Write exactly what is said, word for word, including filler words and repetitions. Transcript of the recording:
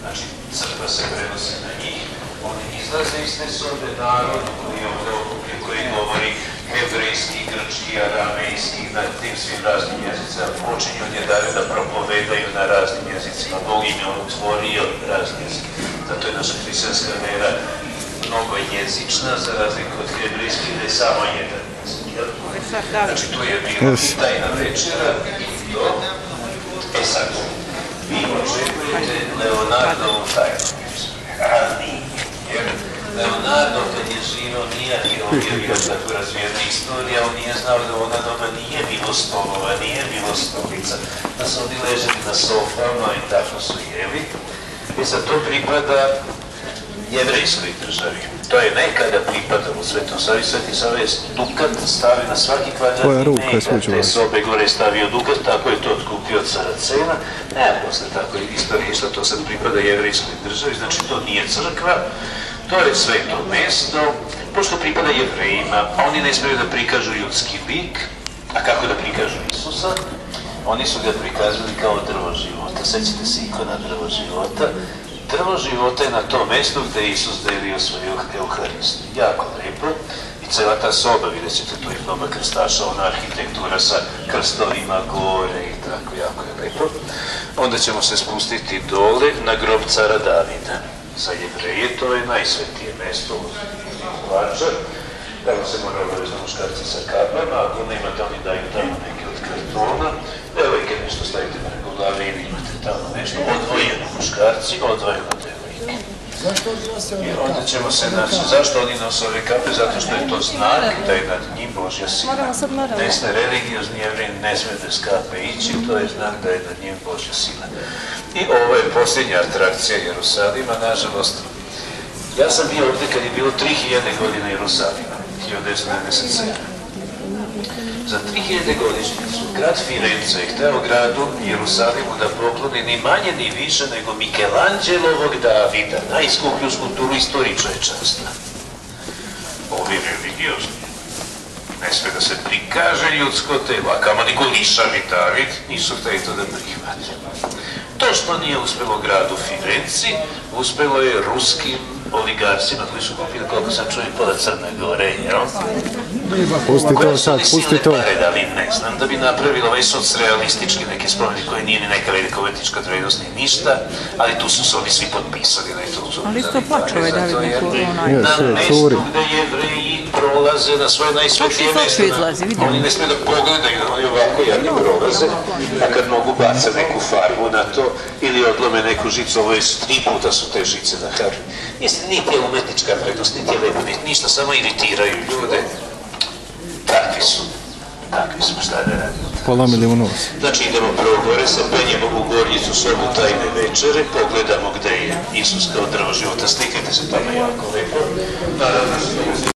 znači crkva se prenosi na njih, oni izlaze iz te sobe, narod koji je ovde okupljen, koji govori hebrejski, grčki, aramejski, na tim svim raznim jezicima, počinju od jedare da propovedaju na raznim jezicima. Bog im je otvorio razne jezike. Zato je naša hrišćanska vera mnogo jezična, za razliku od hebrejskih, da je samo jedan jezik. Znači, tu je bila tajna večera i to. E sad, vi očekujete Leonardovu tajnu večera, a nije. Jer Leonardo, kad je živo, nije arheologija bila tako razvijena istorija, on nije znao da ona doma nije bilo stolova, nije bilo stolica, da su oni leželi na sofama i tako su jeli. I sad to pripada jevrejskoj državi. To je nekada pripadalo Svetom Savi. Sveti Sava je dukat stavio na svaki kvadratni metar te sobe gore stavio dukat, tako je to otkupio od Saracena. Ne, posle tako je istorija išla, to sad pripada jevrejskoj državi, znači to nije crkva, to je sveto mesto, pošto pripada jevrejima, a oni ne smiju da prikažu ljudski lik, a kako da prikažu Isusa? Oni su ga prikazali kao drvo života. Sećate se ikona drvo života? Drvo života je na tom mestu gde je Isus delio svoju Euharistiju. Jako lepo. I cela ta soba, vidjet ćete tu i mnogo krstaša, ona arhitektura sa krstovima gore i tako, jako je lepo. Onda ćemo se spustiti dole na grob cara Davida. Za Jevreje to je najsvetije mesto u Vačar. Tamo se mora obavezno muškarci sa kablama, ako nemate, oni daju tamo neke od kartona. Devojke nešto stavite preko glave ili imate tamo nešto. Odvojeni muškarci, odvojeno devojke. I onda ćemo se naći. Zašto oni nose ove kape? Zato što je to znak da je nad njim Božja sila. Desne religiozni Jevrej ne sme bez kape ići, to je znak da je nad njim Božja sila. I ovo je posljednja atrakcija Jerusalima, nažalost. Ja sam bio ovde kad je bilo tri hiljade godina Jerusalima, hiljadu devetsto devedeset sedam. Za tri hiljade godišnjicu grad Firenze je hteo gradu Jerusalimu da pokloni ni manje ni više nego Mikelanđelovog Davida, najskuplju skulpturu istoriji čovečanstva. Ovi religiozni. Ne sme da se prikaže ljudsko telo, a kamo niko lišavi David, nisu hteli to da prihvate. To što nije uspelo gradu Firenci, uspelo je ruskim oligarcima koji su kupili, koliko sam čuo, i pola Crne Gore, jel? Pusti to sad, pusti to. Ali ne znam, da bi napravili ovaj socrealistički neki spomenik koji nije ni neka velika umetnička vrednost ni ništa, ali tu su se oni svi potpisali na to. Ali isto plače ovaj David neko onaj. Na mestu gde Jevreji prolaze na svoje najsvetije mesto, oni ne smiju da pogledaju, oni ovako jadni prolaze, a kad mogu baca neku farbu na to ili odlome neku žicu, ovo je tri puta su te žice na harbi. Mislim, niti je umetnička vrednost, niti je lepo, ništa, samo iritiraju ljude. Takvi su, takvi smo, šta da radimo. Polamili u nos. Znači idemo prvo gore, se penjemo u gornjicu sobu tajne večere, pogledamo gde je Isus kao drvo života, slikajte se tamo jako lepo.